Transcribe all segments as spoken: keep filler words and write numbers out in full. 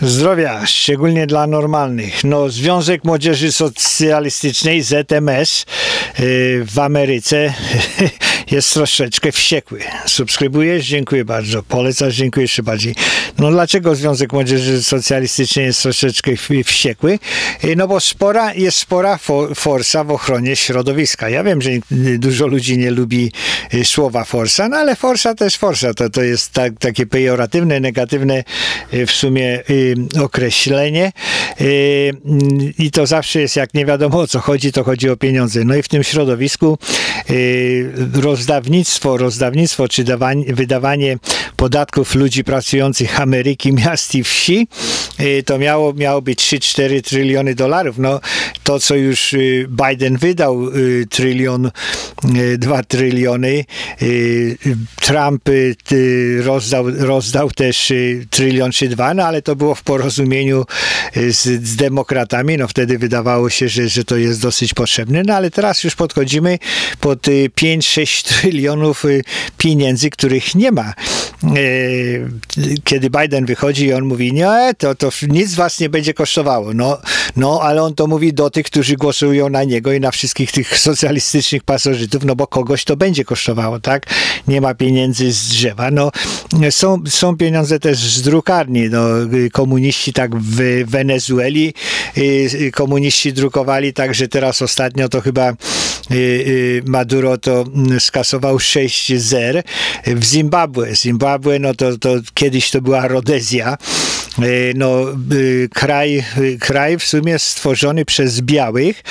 Zdrowia, szczególnie dla normalnych. No, Związek Młodzieży Socjalistycznej, Z M S, yy, w Ameryce jest troszeczkę wściekły. Subskrybujesz? Dziękuję bardzo. Polecasz? Dziękuję jeszcze bardziej. No dlaczego Związek Młodzieży Socjalistycznej jest troszeczkę wściekły? Yy, no bo spora, jest spora for, forsa w ochronie środowiska. Ja wiem, że dużo ludzi nie lubi yy, słowa forsa, no ale forsa to jest forsa. To, to jest tak, takie pejoratywne, negatywne yy, w sumie yy, określenie i to zawsze jest, jak nie wiadomo o co chodzi, to chodzi o pieniądze. No i w tym środowisku rozdawnictwo, rozdawnictwo czy dawanie, wydawanie podatków ludzi pracujących Ameryki, miast i wsi, to miało, miało być trzy cztery tryliony dolarów. No to, co już Biden wydał, trylion, dwa tryliony, Trump rozdał, rozdał też trylion czy dwa, no ale to było w porozumieniu z, z demokratami, no wtedy wydawało się, że, że to jest dosyć potrzebne, no ale teraz już podchodzimy pod pięć sześć trylionów pieniędzy, których nie ma. Kiedy Biden wychodzi i on mówi, nie, to, to nic was nie będzie kosztowało. No, no, ale on to mówi do tych, którzy głosują na niego i na wszystkich tych socjalistycznych pasożytów, no bo kogoś to będzie kosztowało, tak? Nie ma pieniędzy z drzewa. No, są, są pieniądze też z drukarni. No, komuniści tak w Wenezueli, komuniści drukowali tak, że teraz ostatnio to chyba Maduro to skasował sześć zer. W Zimbabwe. Zimbabwe, no to, to kiedyś to była Rodezja. No, kraj, kraj w sumie stworzony przez białych,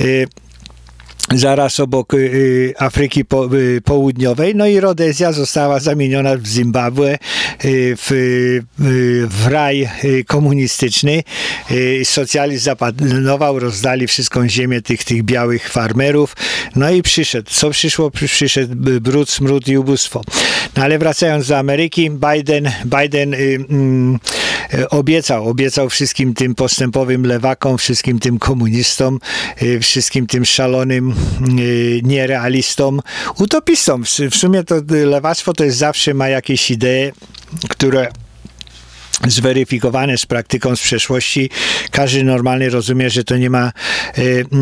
zaraz obok y, Afryki po, y, Południowej, no i Rodezja została zamieniona w Zimbabwe, y, w, y, w raj y, komunistyczny. Y, socjalizm zapanował, rozdali wszystką ziemię tych, tych białych farmerów, no i przyszedł. Co przyszło? Przyszedł brud, smród i ubóstwo. No ale wracając do Ameryki, Biden, Biden y, y, obiecał, obiecał wszystkim tym postępowym lewakom, wszystkim tym komunistom, y, wszystkim tym szalonym nierealistom, utopistom. W sumie to lewactwo to jest zawsze ma jakieś idee, które zweryfikowane z praktyką z przeszłości. Każdy normalny rozumie, że to nie ma y,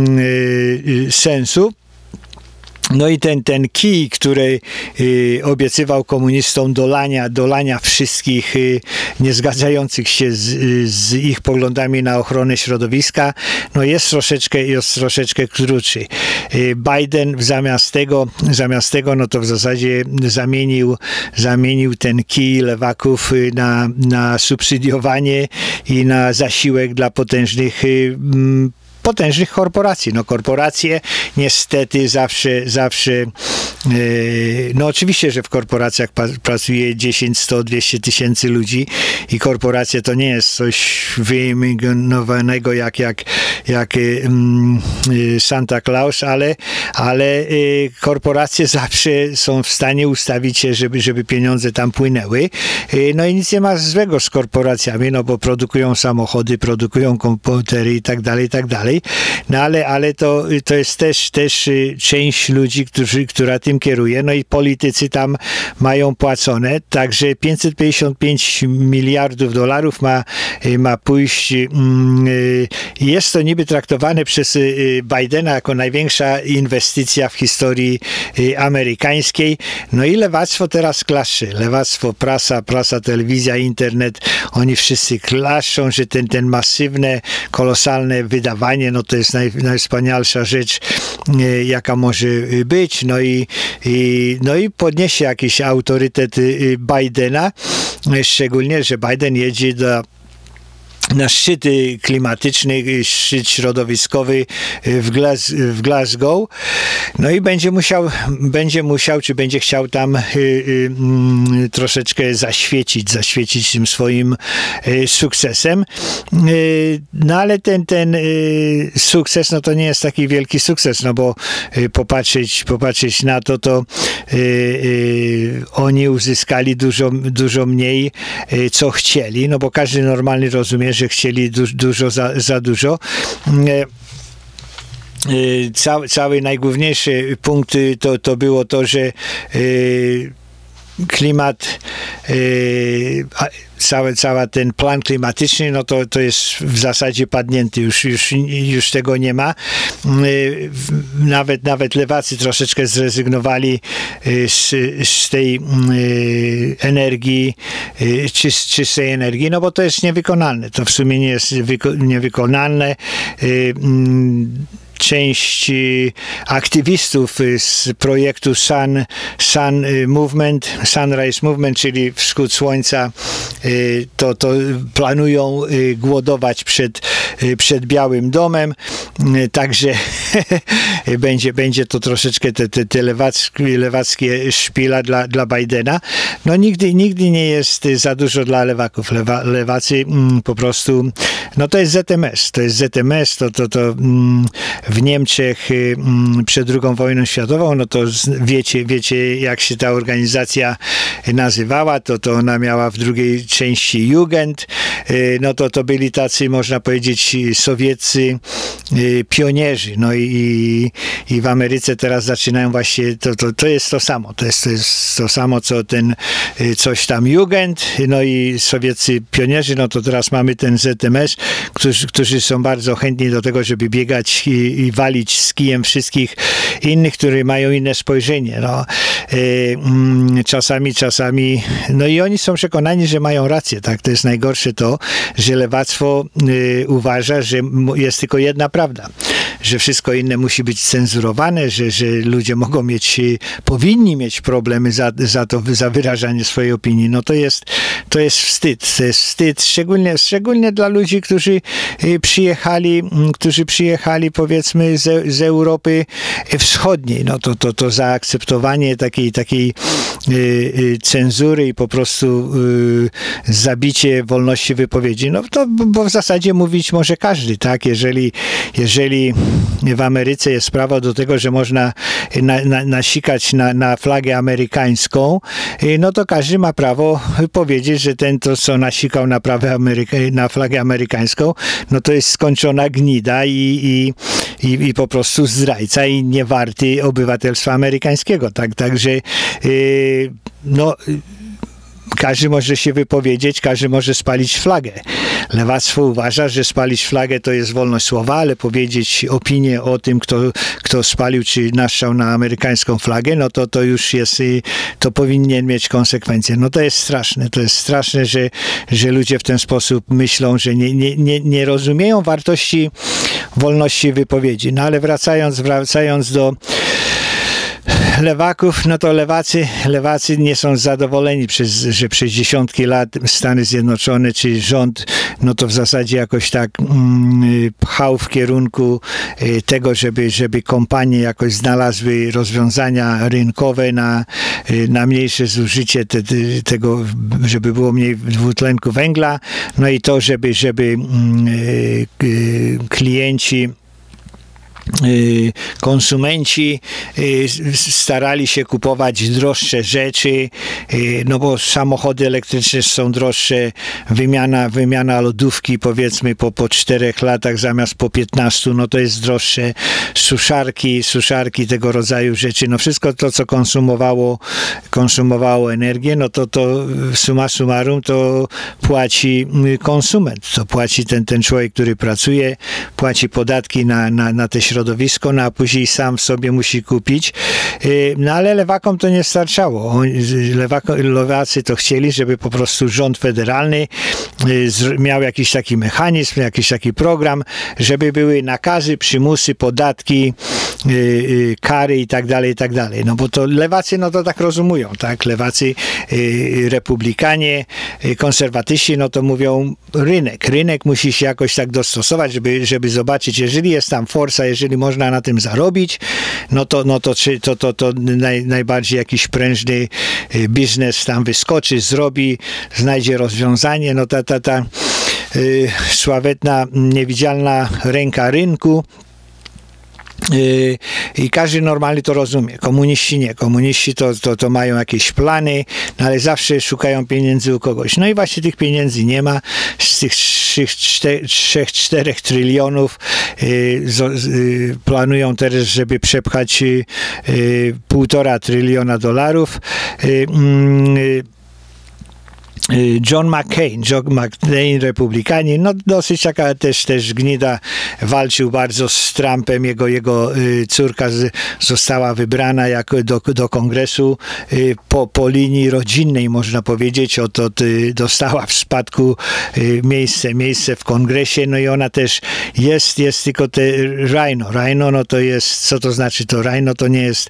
y, sensu. No i ten, ten kij, który y, obiecywał komunistom dolania, dolania wszystkich y, niezgadzających się z, y, z ich poglądami na ochronę środowiska, no jest troszeczkę, jest troszeczkę krótszy. Y, Biden zamiast tego, zamiast tego, no to w zasadzie zamienił, zamienił ten kij lewaków y, na, na subsydiowanie i na zasiłek dla potężnych y, m, potężnych korporacji. No korporacje niestety zawsze, zawsze yy, no oczywiście, że w korporacjach pracuje dziesięć, sto, dwieście tysięcy ludzi i korporacja to nie jest coś wyimaginowanego jak, jak, jak yy, Santa Claus, ale, ale yy, korporacje zawsze są w stanie ustawić się, żeby, żeby pieniądze tam płynęły. Yy, no i nic nie ma złego z korporacjami, no bo produkują samochody, produkują komputery i tak dalej, i tak dalej. No ale, ale to, to jest też, też część ludzi, którzy, która tym kieruje, no i politycy tam mają płacone, także pięćset pięćdziesiąt pięć miliardów dolarów ma, ma pójść. Jest to niby traktowane przez Bidena jako największa inwestycja w historii amerykańskiej. No i lewactwo teraz klaszcze. Lewactwo, prasa, prasa, telewizja, internet, oni wszyscy klaszczą, że ten, ten masywne, kolosalne wydawanie, no to jest naj, najwspanialsza rzecz, e, jaka może być, no i, i, no i podniesie jakiś autorytet Bidena, szczególnie, że Biden jedzie do na szczyt klimatyczny, szczyt środowiskowy w, Glas w Glasgow. No i będzie musiał, będzie musiał, czy będzie chciał tam y, y, y, troszeczkę zaświecić, zaświecić tym swoim y, sukcesem. Y, no ale ten, ten y, sukces, no to nie jest taki wielki sukces, no bo y, popatrzeć, popatrzeć na to, to y, y, oni uzyskali dużo, dużo mniej, y, co chcieli, no bo każdy normalny rozumie, że chcieli du dużo za, za dużo. Cały, cały najgłówniejszy punkt to, to było to, że klimat cały, cały ten plan klimatyczny, no to, to jest w zasadzie padnięty, już, już, już tego nie ma. Nawet, nawet lewacy troszeczkę zrezygnowali z, z tej energii, czyst, czystej energii, no bo to jest niewykonalne. To w sumie nie jest wyko- niewykonalne. Część aktywistów z projektu Sun, Sun Movement, Sunrise Movement, czyli Wschód Słońca, to, to planują głodować przed, przed Białym Domem, także będzie, będzie to troszeczkę te, te, te lewackie, lewackie szpila dla, dla Bidena. No nigdy, nigdy nie jest za dużo dla lewaków. Lewa, lewacy mm, po prostu, no to jest Z M S, to jest Z M S, to, to, to mm, w Niemczech przed drugą wojną światową, no to wiecie, wiecie jak się ta organizacja nazywała, to, to ona miała w drugiej części Jugend, no to to byli tacy, można powiedzieć, sowieccy pionierzy, no i, i w Ameryce teraz zaczynają właśnie, to, to, to jest to samo, to jest, to jest to samo, co ten coś tam Jugend, no i sowieccy pionierzy, no to teraz mamy ten Z M S, którzy, którzy są bardzo chętni do tego, żeby biegać i, i walić z kijem wszystkich innych, którzy mają inne spojrzenie. No, y, mm, czasami, czasami, no i oni są przekonani, że mają rację, tak? To jest najgorsze to, że lewactwo y, uważa, że jest tylko jedna prawda, że wszystko inne musi być cenzurowane, że, że ludzie mogą mieć, powinni mieć problemy za, za to, za wyrażanie swojej opinii. No to jest, to jest wstyd. To jest wstyd, szczególnie, szczególnie dla ludzi, którzy przyjechali, którzy przyjechali powiedzmy z, z Europy Wschodniej. No to, to, to zaakceptowanie takiej, takiej y, cenzury i po prostu y, zabicie wolności wypowiedzi. No to, bo w zasadzie mówić może każdy, tak? Jeżeli, jeżeli w Ameryce jest prawo do tego, że można na, na, nasikać na, na flagę amerykańską, no to każdy ma prawo powiedzieć, że ten, to co nasikał na, Ameryka, na flagę amerykańską, no to jest skończona gnida i, i, i, i po prostu zdrajca i niewarty obywatelstwa amerykańskiego. Tak, także yy, no każdy może się wypowiedzieć, każdy może spalić flagę. Lewactwo uważa, że spalić flagę to jest wolność słowa, ale powiedzieć opinię o tym, kto, kto spalił czy naszczał na amerykańską flagę, no to to już jest, to powinien mieć konsekwencje. No to jest straszne, to jest straszne, że, że ludzie w ten sposób myślą, że nie, nie, nie, nie rozumieją wartości wolności wypowiedzi. No ale wracając, wracając do lewaków, no to lewacy, lewacy nie są zadowoleni, przez, że przez dziesiątki lat Stany Zjednoczone czy rząd, no to w zasadzie jakoś tak mm, pchał w kierunku y, tego, żeby, żeby kompanie jakoś znalazły rozwiązania rynkowe na, y, na mniejsze zużycie te, te, tego, żeby było mniej dwutlenku węgla, no i to, żeby, żeby y, y, klienci konsumenci starali się kupować droższe rzeczy, no bo samochody elektryczne są droższe, wymiana, wymiana lodówki powiedzmy po, po czterech latach zamiast po piętnastu, no to jest droższe, suszarki, suszarki, tego rodzaju rzeczy, no wszystko to, co konsumowało, konsumowało energię, no to, to summa summarum to płaci konsument, to płaci ten, ten człowiek, który pracuje, płaci podatki na, na, na te środowisko, no a później sam sobie musi kupić. No ale lewakom to nie starczało. Lewako, lewacy to chcieli, żeby po prostu rząd federalny miał jakiś taki mechanizm, jakiś taki program, żeby były nakazy, przymusy, podatki, kary i tak dalej, i tak dalej. No bo to lewacy, no to tak rozumują, tak? Lewacy, republikanie, konserwatyści, no to mówią rynek. Rynek musi się jakoś tak dostosować, żeby, żeby zobaczyć, jeżeli jest tam forsa, jeżeli można na tym zarobić, no to, no to, to, to, to naj, najbardziej jakiś prężny biznes tam wyskoczy, zrobi, znajdzie rozwiązanie, no ta, ta, ta yy, sławetna, niewidzialna ręka rynku. I każdy normalnie to rozumie. Komuniści nie. Komuniści to, to, to mają jakieś plany, no ale zawsze szukają pieniędzy u kogoś. No i właśnie tych pieniędzy nie ma. Z tych trzech czterech trylionów y, y, planują teraz, żeby przepchać y, y, półtora tryliona dolarów. Y, y, John McCain, John McCain, republikanin, no dosyć taka też, też gnida, walczył bardzo z Trumpem, jego, jego córka z, została wybrana jako do, do kongresu po, po linii rodzinnej, można powiedzieć, od, od, dostała w spadku miejsce, miejsce w kongresie, no i ona też jest, jest tylko te rhino, rhino, no to jest, co to znaczy to rhino, to nie jest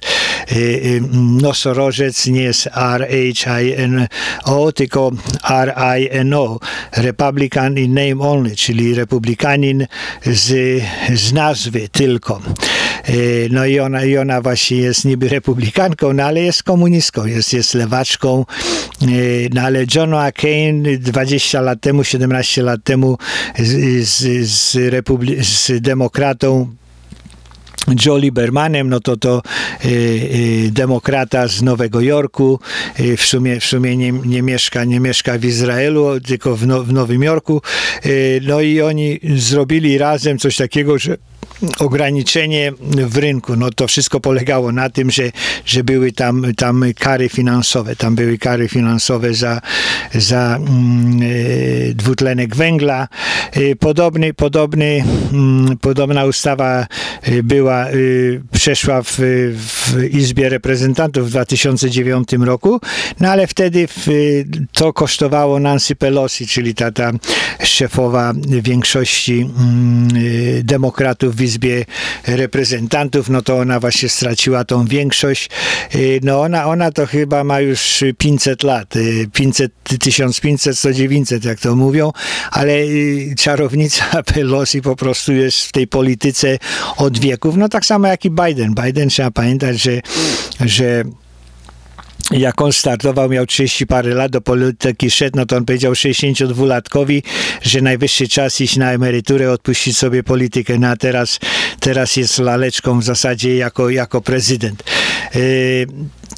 nosorożec, nie jest R H I N O, tylko R I N O, Republican in name only, czyli republikanin z, z nazwy tylko. No i ona, i ona właśnie jest niby republikanką, no ale jest komunistką, jest, jest lewaczką, no ale John McCain dwadzieścia lat temu, siedemnaście lat temu z, z, z, republi- z demokratą Joe Liebermanem, no to to y, y, demokrata z Nowego Jorku, y, w sumie, w sumie nie, nie, mieszka, nie mieszka w Izraelu, tylko w, no, w Nowym Jorku. Y, no i oni zrobili razem coś takiego, że ograniczenie w rynku, no to wszystko polegało na tym, że, że były tam, tam kary finansowe, tam były kary finansowe za, za mm, e, dwutlenek węgla. E, podobny, podobny, mm, podobna ustawa była, e, przeszła w, w Izbie Reprezentantów w dwa tysiące dziewiątym roku, no ale wtedy w, to kosztowało Nancy Pelosi, czyli ta, ta szefowa większości mm, demokratów w Izbie Reprezentantów, no to ona właśnie straciła tą większość. No ona, ona to chyba ma już pięćset lat, pięćset, tysiąc pięćset, sto dziewięćset, jak to mówią, ale czarownica Pelosi po prostu jest w tej polityce od wieków. No tak samo jak i Biden. Biden, trzeba pamiętać, że, że jak on startował, miał trzydzieści parę lat, do polityki szedł, no to on powiedział sześćdziesięciodwulatkowi, że najwyższy czas iść na emeryturę, odpuścić sobie politykę, no a teraz, teraz jest laleczką w zasadzie jako, jako prezydent. Yy,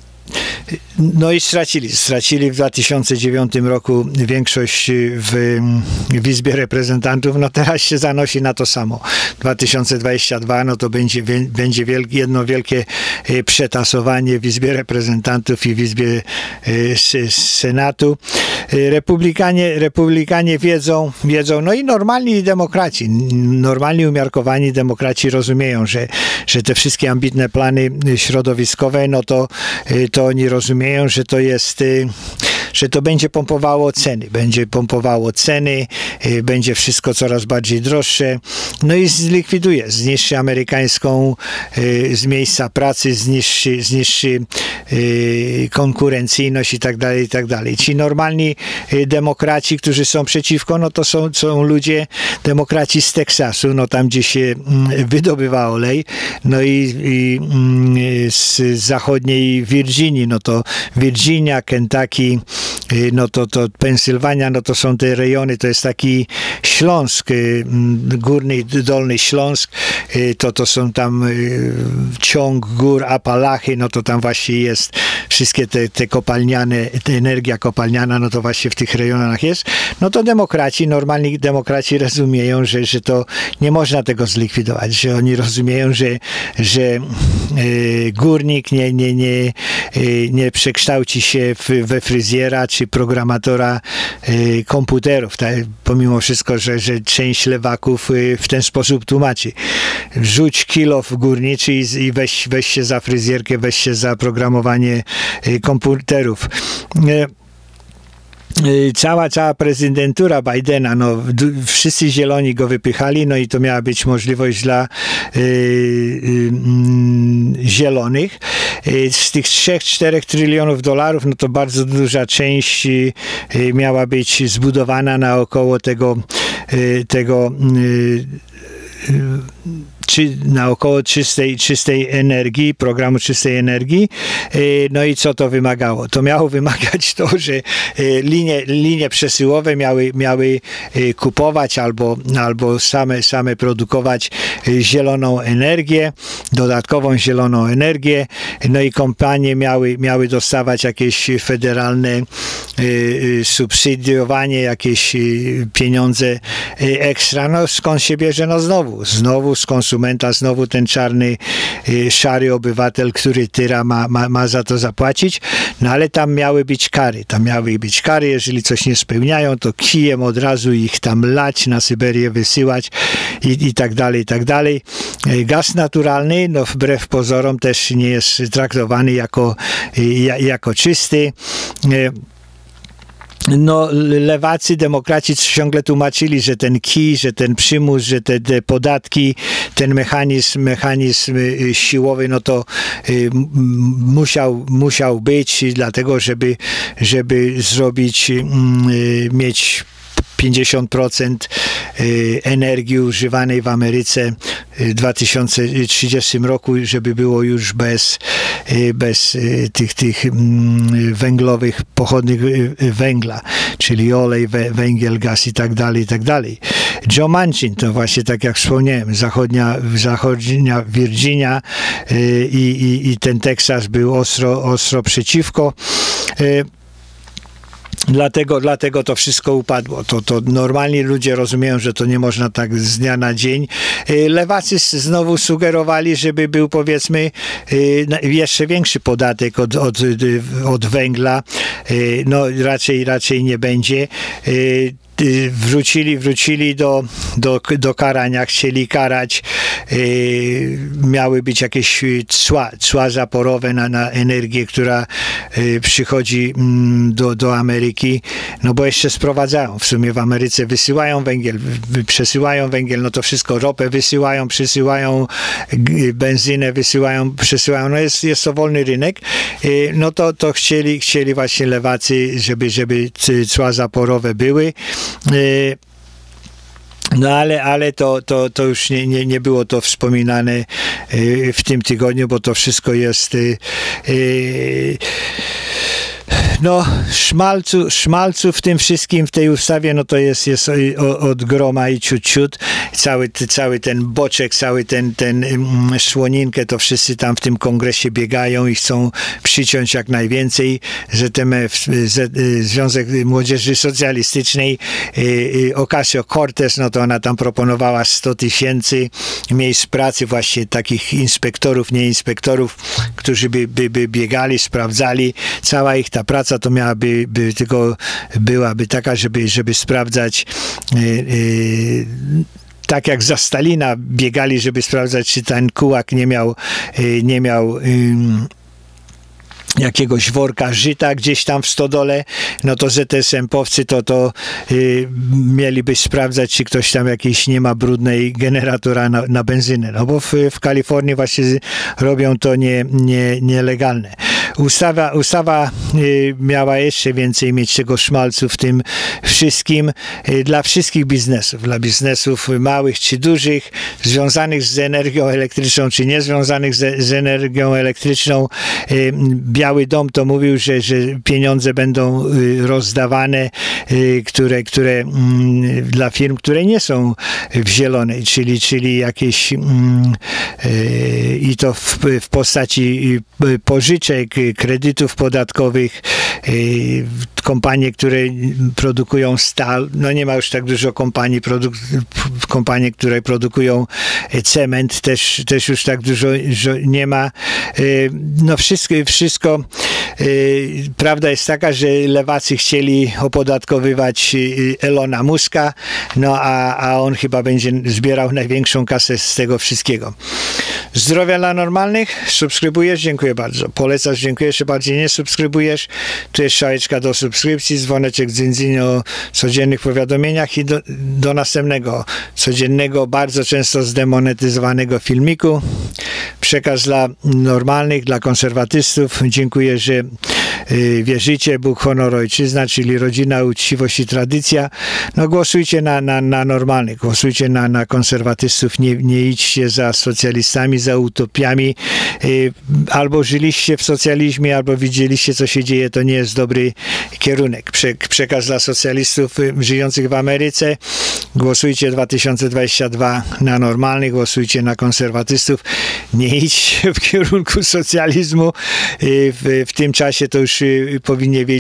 No i stracili. Stracili w dwa tysiące dziewiątym roku większość w, w Izbie Reprezentantów. No teraz się zanosi na to samo. dwa tysiące dwudziesty drugi, no to będzie, będzie wielki, jedno wielkie przetasowanie w Izbie Reprezentantów i w Izbie Senatu. Republikanie, republikanie wiedzą, wiedzą, no i normalni demokraci, normalni umiarkowani demokraci rozumieją, że, że te wszystkie ambitne plany środowiskowe, no to, to oni rozumieją, że to jest, że to będzie pompowało ceny, będzie pompowało ceny, będzie wszystko coraz bardziej droższe, no i zlikwiduje, zniszczy amerykańską z miejsca pracy, zniszczy, zniszczy konkurencyjność i tak dalej, i tak dalej. Ci normalni demokraci, którzy są przeciwko, no to są, są ludzie, demokraci z Teksasu, no tam, gdzie się wydobywa olej, no i, i z zachodniej Virginii, no to Virginia, Kentucky, no to, to Pensylwania, no to są te rejony, to jest taki Śląsk, górny, dolny Śląsk, to, to są tam ciąg gór Apalachy, no to tam właśnie jest wszystkie te, te kopalniane, te energia kopalniana, no to właśnie w tych rejonach jest. No to demokraci, normalni demokraci rozumieją, że, że to nie można tego zlikwidować, że oni rozumieją, że, że e, górnik nie, nie, nie, e, nie przekształci się w, we fryzjera czy programatora e, komputerów, tak? Pomimo wszystko, że, że część lewaków e, w ten sposób tłumaczy. Rzuć kilo w górniczy i, i weź, weź się za fryzjerkę, weź się za programowanie e, komputerów. E, Cała, cała prezydentura Bidena, no wszyscy zieloni go wypychali, no i to miała być możliwość dla y, y, y, zielonych. Z tych trzech czterech trylionów dolarów, no to bardzo duża część y, miała być zbudowana naokoło tego, y, tego y, y, czy naokoło czystej, czystej energii, programu czystej energii. No i co to wymagało? To miało wymagać to, że linie, linie przesyłowe miały, miały kupować albo, albo same, same produkować zieloną energię, dodatkową zieloną energię, no i kompanie miały, miały dostawać jakieś federalne subsydiowanie, jakieś pieniądze ekstra. No skąd się bierze? No znowu, znowu z konsumentów konsumenta, znowu ten czarny, szary obywatel, który tyra ma, ma, ma za to zapłacić, no ale tam miały być kary, tam miały być kary, jeżeli coś nie spełniają, to kijem od razu ich tam lać, na Syberię wysyłać i, i tak dalej, i tak dalej. Gaz naturalny, no wbrew pozorom też nie jest traktowany jako, jako czysty. No, lewacy, demokraci ciągle tłumaczyli, że ten kij, że ten przymus, że te, te podatki, ten mechanizm, mechanizm siłowy, no to y, musiał, musiał być, dlatego żeby, żeby zrobić, y, mieć pięćdziesiąt procent energii używanej w Ameryce w dwa tysiące trzydziestym roku, żeby było już bez, bez tych, tych węglowych pochodnych węgla, czyli olej, węgiel, gaz i tak dalej, i tak dalej. Joe Manchin, to właśnie tak jak wspomniałem, zachodnia, zachodnia Virginia i, i, i ten Teksas był ostro, ostro przeciwko. Dlatego, dlatego to wszystko upadło. To, to normalni ludzie rozumieją, że to nie można tak z dnia na dzień. Lewacy znowu sugerowali, żeby był, powiedzmy, jeszcze większy podatek od, od, od węgla. No raczej, raczej nie będzie. Wrócili, wrócili do, do, do karania, chcieli karać, yy, miały być jakieś cła, cła zaporowe na, na energię, która yy, przychodzi yy, do, do Ameryki, no bo jeszcze sprowadzają, w sumie w Ameryce wysyłają węgiel, przesyłają węgiel, no to wszystko, ropę wysyłają, przesyłają, yy, benzynę wysyłają, przesyłają, no jest, jest to wolny rynek, yy, no to, to chcieli, chcieli właśnie lewacy, żeby, żeby cła zaporowe były. No ale, ale to, to, to już nie, nie, nie było to wspominane w tym tygodniu, bo to wszystko jest no szmalcu, szmalcu w tym wszystkim, w tej ustawie, no to jest, jest od groma i ciut, ciut. Cały, cały ten boczek, cały ten, ten słoninkę, to wszyscy tam w tym kongresie biegają i chcą przyciąć jak najwięcej. Z T M F, Związek Młodzieży Socjalistycznej, Ocasio-Cortez, no to ona tam proponowała sto tysięcy miejsc pracy, właśnie takich inspektorów, nie inspektorów, którzy by, by, by biegali, sprawdzali. Cała ich ta praca to miałaby by, tylko byłaby taka, żeby, żeby sprawdzać yy, yy, tak jak za Stalina biegali, żeby sprawdzać, czy ten kułak nie miał, yy, nie miał yy, jakiegoś worka żyta gdzieś tam w stodole, no to Z S M-powcy to, to yy, mieliby sprawdzać, czy ktoś tam jakiś nie ma brudnej generatora na, na benzynę, no bo w, w Kalifornii właśnie robią to nie, nie, nielegalne. Ustawa, ustawa y, miała jeszcze więcej mieć tego szmalcu w tym wszystkim y, dla wszystkich biznesów, dla biznesów małych czy dużych, związanych z energią elektryczną czy niezwiązanych z, z energią elektryczną. Y, Biały Dom to mówił, że, że pieniądze będą y, rozdawane, y, które, które y, dla firm, które nie są w zielonej, czyli, czyli jakieś y, y, i to w, w postaci y, pożyczek, kredytów podatkowych, kompanie, które produkują stal, no nie ma już tak dużo kompanii, produk kompanie, które produkują cement, też, też już tak dużo nie ma. No wszystko, wszystko prawda jest taka, że lewacy chcieli opodatkowywać Elona Muska, no a, a on chyba będzie zbierał największą kasę z tego wszystkiego. Zdrowia dla normalnych, subskrybujesz, dziękuję bardzo. Polecasz, dziękuję, jeszcze bardziej nie subskrybujesz. Tu jest strzałeczka do subskrypcji, dzwoneczek dzyndzin o codziennych powiadomieniach i do, do następnego codziennego, bardzo często zdemonetyzowanego filmiku. Przekaz dla normalnych, dla konserwatystów. Dziękuję, że y, wierzycie. Bóg, honor, ojczyzna, czyli rodzina, uczciwość i tradycja. No głosujcie na, na, na normalnych, głosujcie na, na konserwatystów, nie, nie idźcie za socjalistami, za utopiami. Y, albo żyliście w socjalizmie, albo widzieliście, co się dzieje, to nie jest dobry kierunek. Prze, przekaz dla socjalistów y, żyjących w Ameryce. Głosujcie dwa tysiące dwudziesty drugi na normalnych, głosujcie na konserwatystów. Nie idźcie w kierunku socjalizmu. Y, w, w tym czasie to już y, powinien wiedzieć,